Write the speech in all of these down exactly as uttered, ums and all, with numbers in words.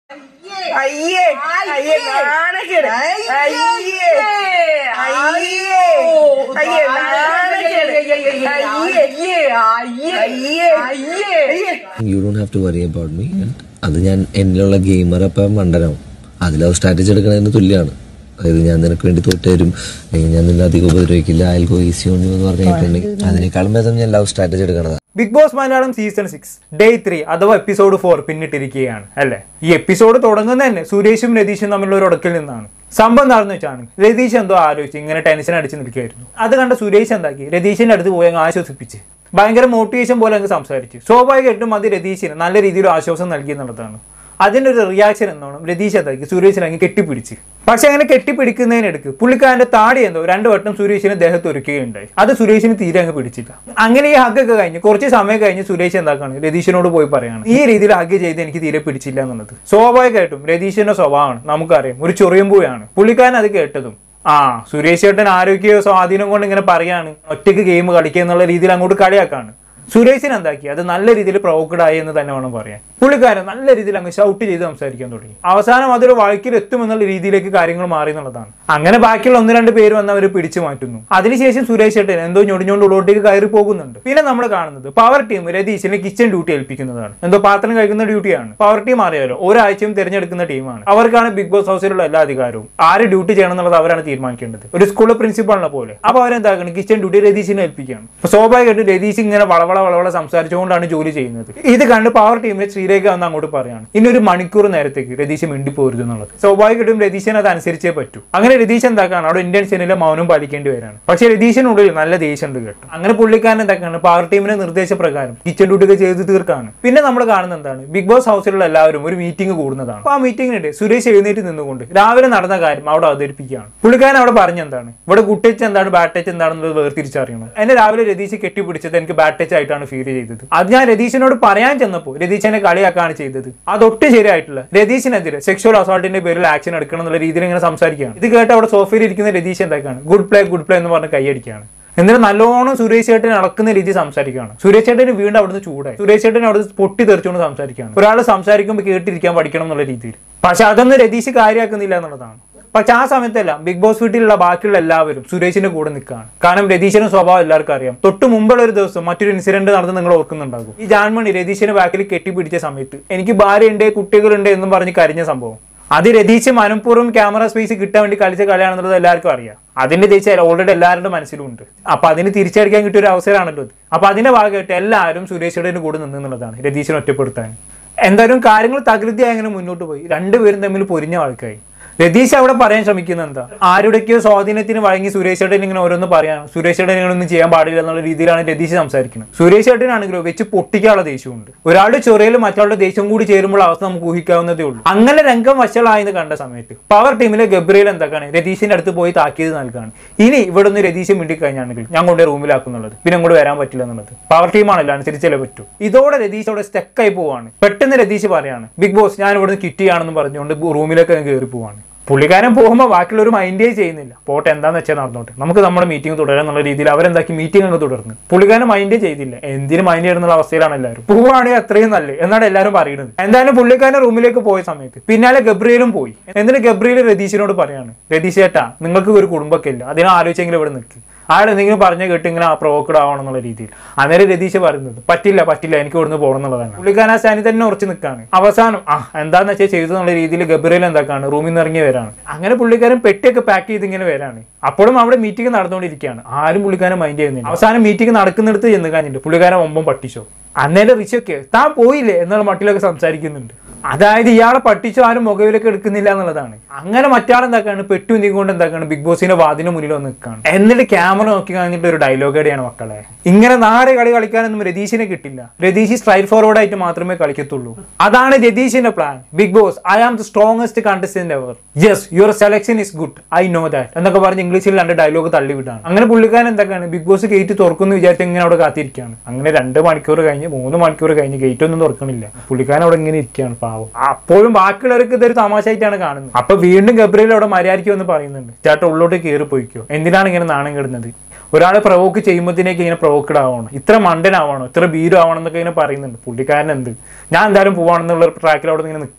അയ്യേ അയ്യേ നാണക്കേട് അയ്യേ അയ്യേ അയ്യേ നാണക്കേട് അയ്യേ അയ്യേ അയ്യേ. You don't have to worry about me. അത് ഞാൻ എന്നിലുള്ള ഗെയിമർ അപ്പം മണ്ടനാവും. അതിൽ സ്ട്രാറ്റജി എടുക്കുന്നതിന് തുല്യമാണ്. അതായത് ഞാൻ നിനക്ക് വേണ്ടി തോറ്റ് തരും, അല്ലെങ്കിൽ ഞാൻ നിന്നെ അധികം ഉപദ്രവിക്കില്ല, അയൽ ഗോ ഈസി ഓൺ യു എന്ന് പറഞ്ഞിട്ടുണ്ടെങ്കിൽ അതിനേക്കാളും ഭേദം ഞാൻ ലവ് സ്ട്രാറ്റജി എടുക്കണതാണ്. Bigg Boss Malayalam season six day three അഥവാ എപ്പിസോഡ് ഫോർ പിന്നിട്ടിരിക്കുകയാണ് അല്ലേ. ഈ എപ്പിസോഡ് തുടങ്ങുന്ന തന്നെ സുരേഷും രതീഷും തമ്മിലുള്ള ഒരു ഉടക്കിൽ നിന്നാണ്. സംഭവം നടന്നു വെച്ചാണ് രതീഷ് എന്തോ ആലോചിച്ച് ഇങ്ങനെ ടെൻഷൻ അടിച്ച് നിൽക്കുകയായിരുന്നു. അത് കണ്ട സുരേഷ് എന്താക്കി രതീഷിന്റെ അടുത്ത് പോയി അങ്ങ് ആശ്വസിപ്പിച്ച് ഭയങ്കര മോട്ടിവേഷൻ പോലെ അങ്ങ് സംസാരിച്ചു. സ്വാഭാവികമായിട്ടും അത് രതീഷിന് നല്ല രീതിയിൽ ആശ്വാസം നൽകി എന്നുള്ളതാണ്. അതിൻ്റെ ഒരു റിയാക്ഷൻ എന്നോണം രതീഷ് എന്താക്കി സുരേഷിനെ അങ്ങ് കെട്ടിപ്പിടിച്ച്. പക്ഷെ അങ്ങനെ കെട്ടിപ്പിടിക്കുന്നതിനെടുക്ക് പുള്ളിക്കാരന്റെ താടി എന്തോ രണ്ടു വട്ടം സുരേഷിന് ദേഹത്ത് ഒരുക്കുകയുണ്ടായി. അത് സുരേഷിന് തീരെ അങ്ങ് പിടിച്ചില്ല. അങ്ങനെ ഈ ഹഗ്ഗൊക്കെ കഴിഞ്ഞ് കുറച്ച് സമയം കഴിഞ്ഞ് സുരേഷ് എന്താക്കാണ് രതീഷിനോട് പോയി പറയാണ് ഈ രീതിയിൽ ഹഗ് ചെയ്ത് എനിക്ക് തീരെ പിടിച്ചില്ല എന്നുള്ളത്. സ്വാഭാവികമായിട്ടും രതീഷിന്റെ സ്വഭാവമാണ്, നമുക്കറിയാം, ഒരു ചൊറിയുമ്പോഴാണ്. പുള്ളിക്കാരൻ അത് കേട്ടതും ആ സുരേഷ് ചേട്ടൻ ആരോഗ്യ സ്വാധീനം കൊണ്ട് ഇങ്ങനെ പറയാണ് ഒറ്റയ്ക്ക് ഗെയിം കളിക്കുക എന്നുള്ള രീതിയിൽ അങ്ങോട്ട് കളിയാക്കാണ്. സുരേഷിന് എന്താക്കി അത് നല്ല രീതിയിൽ പ്രൊവോക്കഡ് ആയി എന്ന് തന്നെ വേണം പറയാൻ. പുള്ളിക്കാരൻ നല്ല രീതിയിൽ അങ്ങ് ഷൗട്ട് ചെയ്ത് സംസാരിക്കാൻ തുടങ്ങി. അവസാനം അതൊരു വഴക്കിൽ എത്തുമെന്നുള്ള രീതിയിലേക്ക് കാര്യങ്ങൾ മാറി എന്നുള്ളതാണ്. അങ്ങനെ ബാക്കിയുള്ള ഒന്ന് രണ്ട് പേര് വന്ന് അവർ പിടിച്ചു മാറ്റുന്നു. അതിനുശേഷം സുരേഷ് ചേട്ടൻ എന്തോ ഞൊടിഞ്ഞോണ്ട് ഉള്ളോട്ടേക്ക് കയറി പോകുന്നുണ്ട്. പിന്നെ നമ്മൾ കാണുന്നത് പവർ ടീം രതീഷിനെ കിച്ചൺ ഡ്യൂട്ടി ഏൽപ്പിക്കുന്നതാണ്. എന്തോ പാത്രം കഴിക്കുന്ന ഡ്യൂട്ടിയാണ്. പവർ ടീം അറിയാലോ, ഒരാഴ്ചയും തിരഞ്ഞെടുക്കുന്ന ടീമാണ്. അവർക്കാണ് ബിഗ് ബോസ് ഹൗസിലുള്ള എല്ലാ അധികാരവും. ആര് ഡ്യൂട്ടി ചെയ്യണം എന്നുള്ളത് അവരാണ് തീരുമാനിക്കേണ്ടത്, ഒരു സ്കൂളിലെ പ്രിൻസിപ്പാളിനെ പോലെ. അപ്പൊ അവരെന്താക്കണം കിച്ചൺ ഡ്യൂട്ടി രതീഷിനെ ഏൽപ്പിക്കുകയാണ്. അപ്പൊ സ്വാഭാവികമായിട്ടും രതീഷ് ഇങ്ങനെ വളവള വളവള സംസാരിച്ചുകൊണ്ടാണ് ജോലി ചെയ്യുന്നത്. ഇത് കണ്ട് പവർ ടീമിലെ ശ്രീരേഖ വന്ന് അങ്ങോട്ട് പറയാണ് ഇനി ഒരു മണിക്കൂർ നേരത്തേക്ക് രതീഷ് മിണ്ടിപ്പോരുത് എന്നുള്ളത്. സ്വാഭാവികമായിട്ടും രതീഷിന് അത് അനുസരിച്ചേ പറ്റൂ. അങ്ങനെ രതീഷ് എന്താക്കാണ് അവിടെ ഇന്ത്യൻ സെനിലെ മൗനം പാലിക്കേണ്ടി വരാണ്. പക്ഷെ രതീഷിനുള്ളിൽ നല്ല ദേഷ്യമുണ്ട് കേട്ടോ. അങ്ങനെ പുള്ളിക്കാരൻ എന്താക്കാണ് പവർ ടീമിന്റെ നിർദ്ദേശപ്രകാരം കിച്ചൺ ഡ്യൂട്ടി ഒക്കെ ചെയ്ത് തീർക്കാണ്. പിന്നെ നമ്മൾ കാണുന്ന എന്താണ് ബിഗ് ബോസ് ഹൗസിലുള്ള എല്ലാവരും ഒരു മീറ്റിംഗ് കൂടുന്നതാണ്. അപ്പൊ ആ മീറ്റിംഗിനിടെ സുരേഷ് എഴുന്നേറ്റ് നിന്നുകൊണ്ട് രാവിലെ നടന്ന കാര്യം അവിടെ അവതരിപ്പിക്കുകയാണ്. പുള്ളിക്കാരൻ അവിടെ പറഞ്ഞെന്താണ് ഇവിടെ ഗുഡ് ടച്ച് എന്താണ് ബാഡ് ടച്ച് എന്താണെന്നുള്ളത് വേർതിരിച്ചറിയണം. എന്നെ രാവിലെ രതീഷ് കെട്ടിപ്പിടിച്ചത് എനിക്ക് ബാഡ് ടച്ച് ആയിട്ടാണ് ഫീൽ ചെയ്തത്. അത് ഞാൻ രതീഷിനോട് പറയാൻ ചെന്നപ്പോൾ രതീഷിനെ കളിയാക്കാണ് ചെയ്തത്. അതൊട്ട് ശരിയായിട്ടില്ല. രതീഷിനെതിരെ സെക്ഷൽ അസോൾട്ടിന്റെ പേരിൽ ആക്ഷൻ എടുക്കണം എന്നുള്ള രീതിയിൽ ഇങ്ങനെ സംസാരിക്കുകയാണ്. ഇത് കേട്ട് അവിടെ സോഫയിൽ ഇരിക്കുന്ന രതീഷ് എന്താക്കാണ് ഗുഡ് പ്ലേ ഗുഡ് പ്ലേ എന്ന് പറഞ്ഞ് കൈയടിക്കുകയാണ്. എന്നിട്ട് നല്ലോണം സുരേഷ് ചേട്ടൻ അളക്കുന്ന രീതി സംസാരിക്കുകയാണ്. സുരേഷ് ചേട്ടന് വീണ്ടും അവിടുന്ന് ചൂടായി. സുരേഷ് ചേട്ടൻ അവിടുന്ന് പൊട്ടി തെറിച്ചുകൊണ്ട് സംസാരിക്കുകയാണ്. ഒരാൾ സംസാരിക്കുമ്പോൾ കേട്ടിരിക്കാൻ പഠിക്കണം എന്നുള്ള രീതിയിൽ. പക്ഷെ അതൊന്നും രതീഷ് കാര്യമാക്കുന്നില്ല എന്നുള്ളതാണ്. പക്ഷെ ആ സമയത്തെല്ലാം ബിഗ് ബോസ് വീട്ടിലുള്ള ബാക്കിയുള്ള എല്ലാവരും സുരേഷിന്റെ കൂടെ നിൽക്കുകയാണ്. കാരണം രതീഷിന്റെ സ്വഭാവം എല്ലാവർക്കും അറിയാം. തൊട്ട് മുമ്പുള്ള ഒരു ദിവസം മറ്റൊരു ഇൻസിഡന്റ് നടന്ന് നിങ്ങൾ ഓർക്കുന്നുണ്ടാകും. ഈ ജാൻമണി രതീഷിന്റെ ബാക്കിൽ കെട്ടിപ്പിടിച്ച സമയത്ത് എനിക്ക് ഭാര്യയുണ്ട് കുട്ടികളുണ്ട് എന്നും പറഞ്ഞ് കരിഞ്ഞ സംഭവം. അത് രതീഷ് മനഃപൂർവ്വം ക്യാമറ സ്പേസ് കിട്ടാൻ വേണ്ടി കളിച്ച കളിയാണെന്നുള്ളത് എല്ലാവർക്കും അറിയാം. അതിന്റെ ദേശീയ ഓൾറെഡി എല്ലാവരുടെ മനസ്സിലുണ്ട്. അപ്പൊ അതിന് തിരിച്ചടിക്കാൻ കിട്ടിയ ഒരു അവസരമാണല്ലോ അത്. അപ്പൊ അതിന്റെ ഭാഗമായിട്ട് എല്ലാവരും സുരേഷിന്റെ കൂടെ നിന്നുള്ളതാണ് രതീഷിനെ ഒറ്റപ്പെടുത്താൻ. എന്തായാലും കാര്യങ്ങൾ തകൃതിയായി അങ്ങനെ മുന്നോട്ട് പോയി. രണ്ടുപേരും തമ്മിൽ പൊരിഞ്ഞ ആൾക്കായി. രതീഷ് അവിടെ പറയാൻ ശ്രമിക്കുന്ന എന്താ ആരുടെയൊക്കെയോ സ്വാധീനത്തിന് വഴങ്ങി സുരേഷ് ചേട്ടൻ ഇങ്ങനെ ഓരോന്ന് പറയാം, സുരേഷ് ചേട്ടൻ ഇങ്ങനൊന്നും ചെയ്യാൻ പാടില്ല എന്നുള്ള രീതിയിലാണ് രതീഷ് സംസാരിക്കുന്നത്. സുരേഷ് ചേട്ടനാണെങ്കിലോ വെച്ച് പൊട്ടിക്കാനുള്ള ദേഷ്യമുണ്ട്. ഒരാളുടെ ചൊറയിൽ മറ്റൊരാളുടെ ദേഷ്യം കൂടി ചേരുമ്പോൾ അവസ്ഥ നമുക്ക് ഊഹിക്കാവുന്നതേ ഉള്ളൂ. അങ്ങനെ രംഗം വഷളായെന്ന് കണ്ട സമയത്ത് പവർ ടീമിലെ ഗബ്രിയേൽ എന്താക്കാണ് രതീഷിന്റെ അടുത്ത് പോയി താക്കീത് നൽകാണ്. ഇനി ഇവിടെ നിന്ന് രതീഷ് മിണ്ടി കഴിഞ്ഞാണെങ്കിൽ ഞാൻ കൊണ്ട് റൂമിലാക്കുന്നുള്ളത്, പിന്നെ അങ്ങോട്ട് വരാൻ പറ്റില്ല എന്നുള്ളത്. പവർ ടീമാണല്ലോ, അനുസരിച്ചല്ലേ പറ്റൂ. ഇതോടെ രതീഷ് അവിടെ സ്റ്റക്കായി പോവാണ്. പെട്ടെന്ന് രതീഷ് പറയാണ് ബിഗ് ബോസ് ഞാൻ ഇവിടുന്ന് കിറ്റ് ചെയ്യാണെന്ന് പറഞ്ഞുകൊണ്ട് റൂമിലേക്ക് കയറി പോവാണ്. പുള്ളിക്കാരൻ പോകുമ്പോൾ ബാക്കിയുള്ളവർ മൈൻഡേ ചെയ്യുന്നില്ല. പോട്ടെ എന്താന്ന് വെച്ചാൽ നടന്നോട്ടെ, നമുക്ക് നമ്മുടെ മീറ്റിംഗ് തുടരാൻ എന്നുള്ള രീതിയിൽ അവരെന്താക്കി മീറ്റിംഗ് അങ്ങ് തുടർന്ന്. പുള്ളിക്കാരൻ മൈൻഡേ ചെയ്തില്ല. എന്തിനും മൈൻഡ് ചെയ്യുന്നുള്ള അവസ്ഥയിലാണ് എല്ലാവരും. പോവുകയാണെങ്കിൽ അത്രയും നല്ലത് എന്നാണ് എല്ലാവരും പറയുന്നത്. എന്തായാലും പുള്ളിക്കാരൻ റൂമിലേക്ക് പോയ സമയത്ത് പിന്നാലെ ഗബ്രിയേലും പോയി. എന്നിട്ട് ഗബ്രിയേൽ രതീഷിനോട് പറയാണ് രതീഷ് ചേട്ടാ നിങ്ങൾക്ക് ഒരു കുടുംബമൊക്കെ ഇല്ല, അതിനെ ആലോചിച്ചെങ്കിലും ഇവിടെ നിൽക്ക്. ആൾ എന്തെങ്കിലും പറഞ്ഞു കേട്ട് ഇങ്ങനെ പ്രൊവോക്കഡ് ആവണം എന്നുള്ള രീതിയിൽ. അന്നേരം രതീഷ് പറയുന്നത് പറ്റില്ല പറ്റില്ല എനിക്ക് ഇവിടുന്ന് പോകണം എന്നുള്ളതാണ്. പുള്ളിക്കാരൻ ആ സ്ഥാനത്ത് തന്നെ ഉറച്ചു നിൽക്കാണ്. അവസാനം ആ എന്താന്ന് വെച്ചാൽ ചെയ്തു എന്നുള്ള രീതിയിൽ ഗബ്രിയേൽ എന്താക്കാണ് റൂമിൽ നിന്ന് ഇറങ്ങി വരാണ്. അങ്ങനെ പുള്ളിക്കാരൻ പെട്ടിയൊക്കെ പാക്ക് ചെയ്ത് ഇങ്ങനെ വരാണ്. അപ്പോഴും അവിടെ മീറ്റിംഗ് നടന്നുകൊണ്ടിരിക്കുകയാണ്. ആരും പുള്ളിക്കാരൻ മൈൻഡ് ചെയ്യുന്നില്ല. അവസാനം മീറ്റിംഗ് നടക്കുന്നിടത്ത് ചെന്ന് കഴിഞ്ഞിട്ട് പുള്ളിക്കാരൻ ഒമ്പം പട്ടിച്ചോ. അന്നേരം റിച്ചൊക്കെ താൻ പോയില്ലേ എന്നുള്ള മട്ടിലൊക്കെ സംസാരിക്കുന്നുണ്ട്. അതായത് ഇയാളെ പട്ടിച്ചോ ആരും മുഖവിലൊക്കെ എടുക്കുന്നില്ല എന്നുള്ളതാണ്. അങ്ങനെ മറ്റാളെന്താക്കാണ് പെട്ടു നീക്കൊണ്ട് എന്താക്കാണ് ബിഗ് ബോസിന്റെ വാതിന് മുന്നിൽ വന്ന് നിൽക്കുകയാണ്. എന്നിട്ട് ക്യാമറ നോക്കി കഴിഞ്ഞിട്ട് ഒരു ഡയലോഗ് അടിയാണ് മക്കളെ. ഇങ്ങനെ നാളെ കളി കളിക്കാനൊന്നും രതീഷിനെ കിട്ടില്ല. രതീഷ് സ്ട്രൈറ്റ് ഫോർവേഡ് ആയിട്ട് മാത്രമേ കളിക്കത്തുള്ളൂ. അതാണ് രതീഷിന്റെ plan. Bigg Boss I am the strongest contestant ever. Yes your selection is good I know that എന്നൊക്കെ പറഞ്ഞ് ഇംഗ്ലീഷിൽ രണ്ട് ഡയലോഗ് തള്ളിവിട്ടാണ്. അങ്ങനെ പുള്ളിക്കാരൻ എന്തൊക്കെയാണ് ബിഗ് ബോസ് ഗേറ്റ് തുറക്കുന്നു വിചാരിച്ച് ഇങ്ങനെ അവിടെ കാത്തിരിക്കുകയാണ്. അങ്ങനെ രണ്ട് മണിക്കൂർ കഴിഞ്ഞ് മൂന്ന് മണിക്കൂർ കഴിഞ്ഞ് ഗേറ്റ് ഒന്നും തുറക്കണില്ല. പുള്ളിക്കാരൻ അവിടെ ഇങ്ങനെ ഇരിക്കുകയാണ് പാവം. അപ്പോഴും ബാക്കിയുള്ളവർക്ക് ഇതൊരു തമാശയായിട്ടാണ് കാണുന്നത്. അപ്പൊ വീണ്ടും ഗബ്രിയേൽ അവിടെ മര്യാദയ്ക്ക് വന്ന് പറയുന്നുണ്ട് ചേട്ടാ ഉള്ളോട്ട് കയറി പോയിക്കോ, എന്തിനാണ് ഇങ്ങനെ നാണം കിടുന്നത്, ഒരാളെ പ്രവോക്ക് ചെയ്യുമ്പോഴത്തേക്ക് ഇങ്ങനെ പ്രവോക്കഡ് ആവണം, ഇത്ര മണ്ടനാവണോ ഇത്ര ഭീരു ആവണം എന്നൊക്കെ ഇങ്ങനെ പറയുന്നുണ്ട്. പുള്ളിക്കാരൻ എന്ത് ഞാൻ എന്തായാലും പോവാണെന്നുള്ള ട്രാക്കിൽ അവിടെ ഇങ്ങനെ നിൽക്കാണ്.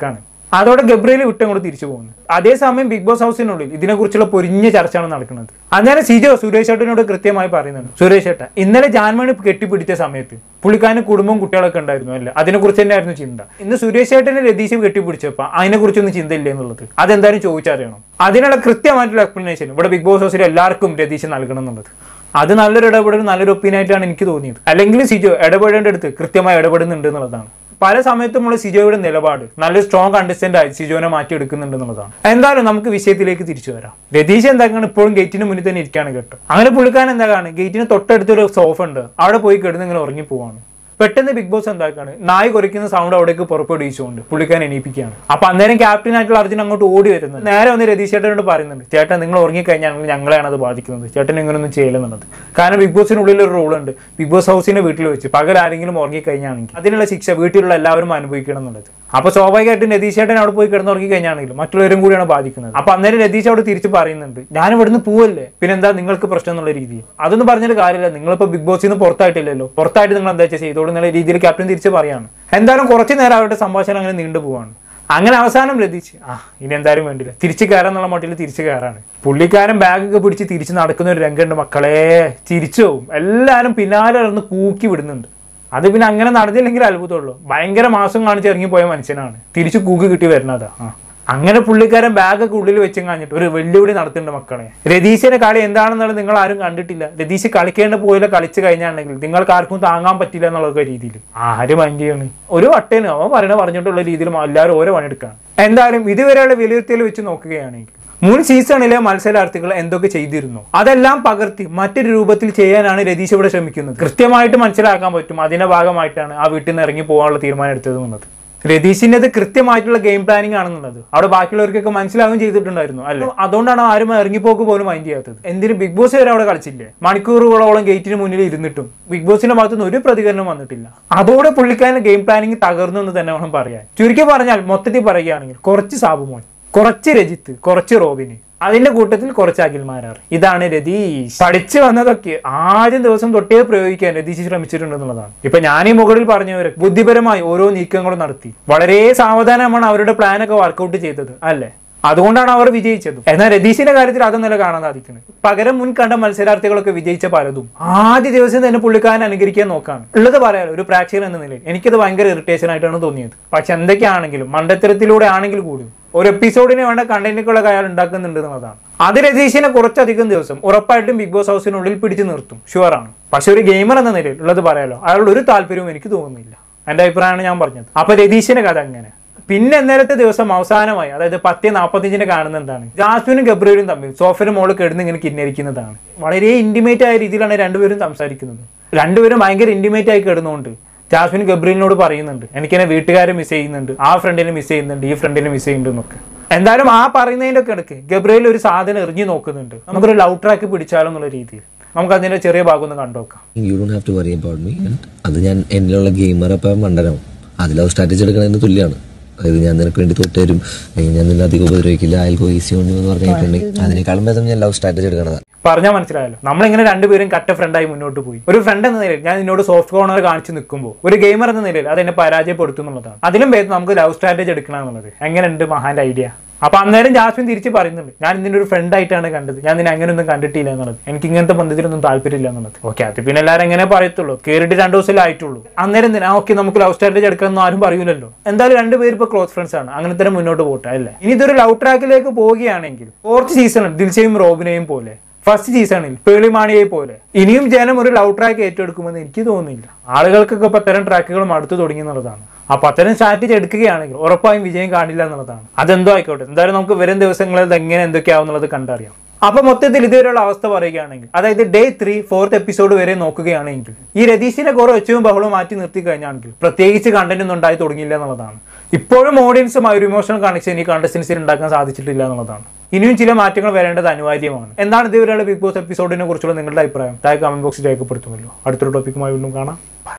അതോടെ ഗബ്രിയേൽ വിട്ടും കൂടെ തിരിച്ചു പോകുന്നു. അതേസമയം ബിഗ് ബോസ് ഹൗസിനുള്ളിൽ ഇതിനെക്കുറിച്ചുള്ള പൊരിഞ്ഞ ചർച്ചയാണ് നടക്കുന്നത്. അന്നേരം സിജോ സുരേഷ് ഏട്ടനോട് കൃത്യമായി പറയുന്നുണ്ട്, സുരേഷ് ഏട്ട ഇന്നലെ ജാൻമണി കെട്ടിപ്പിടിച്ച സമയത്ത് പുള്ളിക്കാരന് കുടുംബവും കുട്ടികളൊക്കെ ഉണ്ടായിരുന്നു അല്ലേ, അതിനെക്കുറിച്ച് തന്നെയായിരുന്നു ചിന്ത. ഇന്ന് സുരേഷ് ഏട്ടനെ രതീഷ് കെട്ടിപ്പിടിച്ചപ്പോൾ അതിനെക്കുറിച്ചൊന്നും ചിന്തയില്ല എന്നുള്ളത് അതെന്തായാലും ചോദിച്ചറിയണം. അതിനുള്ള കൃത്യമായിട്ടുള്ള എക്സ്പ്ലനേഷൻ ഇവിടെ ബിഗ് ബോസ് ഹൗസിൽ എല്ലാവർക്കും രതീഷ് നൽകണം എന്നുള്ളത് അത് നല്ലൊരു ഇടപെടൽ, നല്ലൊരു ഒപ്പീനിയായിട്ടാണ് എനിക്ക് തോന്നിയത്. അല്ലെങ്കിൽ സിജോ ഇടപെടേണ്ടടുത്ത് കൃത്യമായി ഇടപെടുന്നുണ്ട് എന്നുള്ളതാണ്. പല സമയത്തുമുള്ള സിജോയുടെ നിലപാട് നല്ലൊരു സ്ട്രോങ് കണ്ടസ്റ്റന്റ് ആയി സിജോനെ മാറ്റിയെടുക്കുന്നുണ്ട് എന്നുള്ളതാണ്. എന്തായാലും നമുക്ക് വിഷയത്തിലേക്ക് തിരിച്ചു വരാം. രതീഷ് എന്താക്കാണ് ഇപ്പോഴും ഗേറ്റിന് മുന്നിൽ തന്നെ ഇരിക്കുകയാണ് കേട്ടോ. അങ്ങനെ പുള്ളിക്കാരൻ എന്താക്കാണ് ഗേറ്റിന് തൊട്ടടുത്തൊരു സോഫ ഉണ്ട്, അവിടെ പോയി കിടന്ന് ഇങ്ങനെ ഉറങ്ങി പോവാണ്. പെട്ടെന്ന് ബിഗ് ബോസ് എന്താക്കാണ് നായ് കുറയ്ക്കുന്ന സൗണ്ട് അവിടേക്ക് പുറപ്പെടുവിച്ചുകൊണ്ട് പുള്ളിക്കാരൻ എണീപ്പിക്കുകയാണ്. അപ്പൊ അന്നേരം ക്യാപ്റ്റൻ ആയിട്ടുള്ള അർജുൻ അങ്ങോട്ട് ഓടി വരുന്നത് നേരെ വന്ന് രതീഷ് ചേട്ടനോട് പറയുന്നുണ്ട്, ചേട്ടൻ നിങ്ങൾ ഉറങ്ങിക്കഴിഞ്ഞാൽ ഞങ്ങളെയാണ് അത് ബാധിക്കുന്നത്, ചേട്ടൻ ഇങ്ങനെയൊന്നും ചെയ്യില്ലെന്നുള്ളത്. കാരണം ബിഗ് ബോസിനുള്ളിൽ ഒരു റൂൾ ഉണ്ട്, ബിഗ് ബോസ് ഹൗസിനെ വീട്ടിൽ വെച്ച് പകൽ ആരെങ്കിലും ഉറങ്ങിക്കഴിഞ്ഞാണെങ്കിൽ അതിനുള്ള ശിക്ഷ വീട്ടിലുള്ള എല്ലാവരും അനുഭവിക്കണം എന്നുള്ളത്. അപ്പൊ സ്വാഭാവികമായിട്ടും രതീഷ് ചേട്ടൻ അവിടെ പോയി കിടന്ന് ഉറങ്ങി കഴിഞ്ഞാണെങ്കിലും മറ്റുള്ളവരും കൂടിയാണ് ബാധിക്കുന്നത്. അപ്പൊ അന്നേരം രതീഷ് അവിടെ തിരിച്ച് പറയുന്നുണ്ട്, ഞാൻ ഇവിടുന്ന് പോവല്ലേ, പിന്നെ എന്താ നിങ്ങൾക്ക് പ്രശ്നം എന്നുള്ള രീതിയിൽ. അതൊന്നും പറഞ്ഞിട്ട് കാര്യമില്ല, നിങ്ങളിപ്പോ ബിഗ് ബോസിൽ നിന്ന് പുറത്തായിട്ടില്ലല്ലോ, പുറത്തായിട്ട് നിങ്ങൾ എന്താ ചെയ്തോളൂ എന്നുള്ള രീതിയിൽ ക്യാപ്റ്റൻ തിരിച്ച് പറയാണ്. എന്തായാലും കുറച്ചു നേരം അവരുടെ സംഭാഷണം അങ്ങനെ നീണ്ടുപോവാണ്. അങ്ങനെ അവസാനം രതീഷ് ആ ഇനി എന്തായാലും വേണ്ടില്ല തിരിച്ചു കയറാന്നുള്ള മട്ടിൽ തിരിച്ചു കയറാണ്. പുള്ളിക്കാരൻ ബാഗൊക്കെ പിടിച്ച് തിരിച്ച് നടക്കുന്ന ഒരു രംഗമുണ്ട് മക്കളെ, തിരിച്ചു പോവും. എല്ലാവരും പിന്നാലെ നടന്ന് കൂക്കി വിടുന്നുണ്ട്. അത് പിന്നെ അങ്ങനെ നടന്നില്ലെങ്കിൽ അത്ഭുതമുള്ളൂ. ഭയങ്കര മാസം കാണിച്ച് ഇറങ്ങിപ്പോയ മനുഷ്യനാണ്, തിരിച്ചു കൂക്ക് കിട്ടി വരുന്നതാ. ആ അങ്ങനെ പുള്ളിക്കാരൻ ബാഗൊക്കെ ഉള്ളിൽ വെച്ചും കാണിച്ചിട്ട് ഒരു വെല്ലുവിളി നടത്തുന്നുണ്ട് മക്കളെ. രതീശിന്റെ കളി എന്താണെന്നുള്ളത് നിങ്ങൾ ആരും കണ്ടിട്ടില്ല. രതീശ് കളിക്കേണ്ട പോലെ കളിച്ചു കഴിഞ്ഞാണെങ്കിൽ നിങ്ങൾക്ക് ആർക്കും താങ്ങാൻ പറ്റില്ല എന്നുള്ള രീതിയിൽ ആര് മൈൻഡ് ചെയ്യാണ്. ഒരു വട്ടേന് അവൻ പറയണ പറഞ്ഞിട്ടുള്ള രീതിയിൽ എല്ലാവരും ഓരോ പണിയെടുക്കുകയാണ്. എന്തായാലും ഇതുവരെയുള്ള വിലയിരുത്തൽ വെച്ച് നോക്കുകയാണെങ്കിൽ മുൻ സീസണിലെ മത്സരാർത്ഥികൾ എന്തൊക്കെ ചെയ്തിരുന്നു അതെല്ലാം പകർത്തി മറ്റൊരു രൂപത്തിൽ ചെയ്യാനാണ് രതീഷ് ഇവിടെ ശ്രമിക്കുന്നത്. കൃത്യമായിട്ട് മനസ്സിലാക്കാൻ പറ്റും അതിന്റെ ഭാഗമായിട്ടാണ് ആ വീട്ടിൽ നിന്ന് ഇറങ്ങി പോകാനുള്ള തീരുമാനം എടുത്തത് എന്നത്. രതീഷിന്റെ കൃത്യമായിട്ടുള്ള ഗെയിം പ്ലാനിങ് ആണെന്നുള്ളത് അവിടെ ബാക്കിയുള്ളവർക്കൊക്കെ മനസ്സിലാവുകയും ചെയ്തിട്ടുണ്ടായിരുന്നു അല്ലേ. അതുകൊണ്ടാണ് ആരും ഇറങ്ങിപ്പോക്ക് പോലും മൈൻഡ് ചെയ്യാത്തത്. എന്തിനും ബിഗ് ബോസ് വരെ അവിടെ കളിച്ചില്ലേ, മണിക്കൂറുകളോളം ഗേറ്റിന് മുന്നിൽ ഇരുന്നിട്ടും ബിഗ് ബോസിന്റെ ഭാഗത്തുനിന്ന് ഒരു പ്രതികരണം വന്നിട്ടില്ല. അതോടെ പുള്ളിക്കാരന്റെ ഗെയിം പ്ലാനിങ് തകർന്നു എന്ന് തന്നെ വേണം പറയാൻ. ചുരുക്കി പറഞ്ഞാൽ മൊത്തത്തിൽ പറയുകയാണെങ്കിൽ കുറച്ച് സാബുമോൻ, കുറച്ച് രജിത്ത്, കുറച്ച് റോബിന്, അതിന്റെ കൂട്ടത്തിൽ കുറച്ച് അഖിൽമാരാർ. ഇതാണ് രതീഷ്. പഠിച്ചു വന്നതൊക്കെ ആദ്യം ദിവസം തൊട്ടേ പ്രയോഗിക്കാൻ രതീഷ് ശ്രമിച്ചിട്ടുണ്ടെന്നുള്ളതാണ്. ഇപ്പൊ ഞാൻ ഈ മുകളിൽ പറഞ്ഞവരെ ബുദ്ധിപരമായി ഓരോ നീക്കങ്ങളും നടത്തി വളരെ സാവധാനമാണ് അവരുടെ പ്ലാനൊക്കെ വർക്കൗട്ട് ചെയ്തത് അല്ലേ. അതുകൊണ്ടാണ് അവർ വിജയിച്ചത്. എന്നാൽ രതീഷിന്റെ കാര്യത്തിൽ അതൊന്നല്ല കാണാൻ സാധിക്കുന്നത്. പകരം മുൻ കണ്ട മത്സരാർത്ഥികളൊക്കെ വിജയിച്ച പലതും ആദ്യ ദിവസം തന്നെ പുള്ളിക്കാരൻ അനുകരിക്കാൻ നോക്കാണ്. ഉള്ളത് പറയാലോ, ഒരു പ്രേക്ഷകൻ എന്ന നിലയിൽ എനിക്കത് ഭയങ്കര ഇറിറ്റേഷൻ ആയിട്ടാണ് തോന്നിയത്. പക്ഷെ എന്തൊക്കെയാണെങ്കിലും മണ്ടത്തരത്തിലൂടെ ആണെങ്കിൽ കൂടിയും ഒരു എപ്പിസോഡിന് വേണ്ട കണ്ടന്റുകളൊക്കെ അയാൾ ഉണ്ടാക്കുന്നുണ്ട് എന്നുള്ളതാണ്. അത് രതീഷിനെ കുറച്ചധികം ദിവസം ഉറപ്പായിട്ടും ബിഗ് ബോസ് ഹൗസിനുള്ളിൽ പിടിച്ചു നിർത്തും, ഷുവറാണ്. പക്ഷെ ഒരു ഗെയിമർ എന്ന നിലയിൽ ഉള്ളത് പറയാലോ, അയാളുടെ ഒരു താല്പര്യവും എനിക്ക് തോന്നുന്നില്ല. എന്റെ അഭിപ്രായമാണ് ഞാൻ പറഞ്ഞത്. അപ്പൊ രതീഷിന്റെ കഥ അങ്ങനെ. പിന്നെ ഇന്നലത്തെ ദിവസം അവസാനമായി, അതായത് പത്ത് നാൽപ്പത്തിയഞ്ചിന് കാണുന്ന എന്താണ് ജാസ്മിനും ഗബ്രിയേലും തമ്മിൽ സോഫയുടെ മോള് കിടന്ന് ഇങ്ങനെ കിന്നരിക്കുന്നതാണ്. വളരെ ഇന്റിമേറ്റ് ആയ രീതിയിലാണ് രണ്ടുപേരും സംസാരിക്കുന്നത്. രണ്ടുപേരും ഭയങ്കര ഇന്റിമേറ്റ് ആയി കിടന്നുകൊണ്ട് ജാസ്മിൻ ഗബ്രിയേലിനോട് പറയുന്നുണ്ട്, എനിക്കെന്നെ വീട്ടുകാരെ മിസ് ചെയ്യുന്നുണ്ട്, ആ ഫ്രണ്ടിനെ മിസ് ചെയ്യുന്നുണ്ട്, ഈ ഫ്രണ്ടിനെ മിസ് ചെയ്യുന്നുണ്ട് എന്നൊക്കെ. എന്തായാലും ആ പറയുന്നതിന്റെ ഒക്കെ ഇടയ്ക്ക് ഗബ്രിയേൽ ഒരു സാധനം എറിഞ്ഞു നോക്കുന്നുണ്ട്, നമുക്കൊരു ലവ് ട്രാക്ക് പിടിച്ചാലോ എന്നുള്ള രീതിയിൽ. നമുക്ക് അതിന്റെ ചെറിയ ഭാഗം ഒന്ന് കണ്ടുനോക്കാം. You don't have to worry about me. അത് ഞാൻ എന്നിലുള്ള ഗെയിമർ അപ്പം മണ്ടനാവും. അത് ലവ് സ്ട്രാറ്റജി എടുക്കുന്നതിന് തുല്യമാണ്. അതായത് ഞാൻ നിനക്ക് വേണ്ടി തൊട്ടേരും, ഞാൻ നിന്നെ അധികം ഉപദ്രവിക്കില്ല, അയൽ ഈസി കൊണ്ട് എന്ന് പറഞ്ഞിട്ടുണ്ടെങ്കിൽ അതിനേക്കാളും ഭേദം ഞാൻ ലവ് സ്ട്രാറ്റജി എടുക്കണതാണ്. പറഞ്ഞാൽ മനസ്സിലായല്ലോ. നമ്മളിങ്ങനെ രണ്ടുപേരും കട്ട ഫ്രണ്ടായി മുന്നോട്ട് പോയി. ഒരു ഫ്രണ്ട് എന്ന നിലയിൽ ഞാൻ നിന്നോട് സോഫ്റ്റ് കോർണർ കാണിച്ച് നിൽക്കുമ്പോൾ ഒരു ഗെയിമർ എന്ന നിലയിൽ അതെന്നെ പരാജയപ്പെടുത്തും എന്നുള്ളതാണ്. അതിലും ഭേദം നമുക്ക് ലവ് സ്ട്രാറ്റജി എടുക്കണം എന്നുള്ളത്. എങ്ങനെയുണ്ട് മഹാന്റെ ഐഡിയ? അപ്പൊ അന്നേരം ജാസ്മിൻ തിരിച്ച് പറയുന്നുണ്ട്, ഞാൻ ഇതിന്റെ ഒരു ഫ്രണ്ട് ആയിട്ടാണ് കണ്ടത്, ഞാൻ നിന്നെ അങ്ങനെയൊന്നും കണ്ടിട്ടില്ല എന്നുള്ളത്, എനിക്ക് ഇങ്ങനത്തെ ബന്ധത്തിലൊന്നും താല്പര്യമില്ല എന്നുള്ളത്. ഓക്കെ, അത് പിന്നെ എല്ലാവരും എങ്ങനെ പറയത്തുള്ളൂ, കേറിയിട്ട് രണ്ടു ദിവസമല്ലേ ആയിട്ടുള്ളൂ. അന്നേരം തന്നെ ഓക്കെ നമുക്ക് ലവ് സ്ട്രാറ്റജി എടുക്കാനൊന്നും ആരും പറയൂലല്ലോ. എന്തായാലും രണ്ടുപേരും ഇപ്പൊ ക്ലോസ് ഫ്രണ്ട്സ് ആണ്, അങ്ങനെ തന്നെ മുന്നോട്ട് പോട്ടെ അല്ലേ. ഇനി ഇതൊരു ലവ് ട്രാക്കിലേക്ക് പോവുകയാണെങ്കിൽ ഫോർത്ത് സീസണിൽ ദിൽഷയും റോബിനെയും പോലെ, ഫസ്റ്റ് സീസണിൽ പേളിമാണിയെ പോലെ ഇനിയും ജനം ഒരു ലവ് ട്രാക്ക് ഏറ്റെടുക്കുമെന്ന് എനിക്ക് തോന്നുന്നില്ല. ആളുകൾക്കൊക്കെ ഇപ്പൊ അത്തരം ട്രാക്കുകളും അടുത്തു തുടങ്ങി എന്നുള്ളതാണ്. അപ്പൊ അത്തരം സ്ട്രാറ്റജി എടുക്കുകയാണെങ്കിൽ ഉറപ്പായും വിജയം കാണില്ല എന്നുള്ളതാണ്. അതെന്തോ ആയിക്കോട്ടെ, എന്തായാലും നമുക്ക് വരും ദിവസങ്ങളിൽ എങ്ങനെ എന്തൊക്കെയാവുന്നുള്ളത് കണ്ടറിയാം. അപ്പൊ മൊത്തത്തിൽ ഇതുവരെയുള്ള അവസ്ഥ പറയുകയാണെങ്കിൽ, അതായത് ഡേ ത്രീ ഫോർത്ത് എപ്പിസോഡ് വരെ നോക്കുകയാണെങ്കിൽ ഈ രതീഷിനെ കുറെ ഒച്ചവും ബഹളവും മാറ്റി നിർത്തി കഴിഞ്ഞാണെങ്കിൽ പ്രത്യേകിച്ച് കണ്ടന്റ് ഒന്നും ഉണ്ടായി തുടങ്ങിയില്ല എന്നുള്ളതാണ്. ഇപ്പോഴും ഓഡിയൻസുമായി ഒരു ഇമോഷണൽ കണക്ഷൻ ഈ കണ്ടസ്റ്റൻസിൽ ഉണ്ടാക്കാൻ സാധിച്ചിട്ടില്ല എന്നുള്ളതാണ്. ഇനിയും ചില മാറ്റങ്ങൾ വരേണ്ടത് അനിവാര്യമാണ്. എന്താണ് ഇതുവരെയുള്ള ബിഗ് ബോസ് എപ്പിസോഡിനെ കുറിച്ചുള്ള നിങ്ങളുടെ അഭിപ്രായം താഴെ കമന്റ് ബോക്സിൽ രേഖപ്പെടുത്തുമല്ലോ. അടുത്തൊരു ടോപ്പിക്കുമായി വീണ്ടും കാണാം.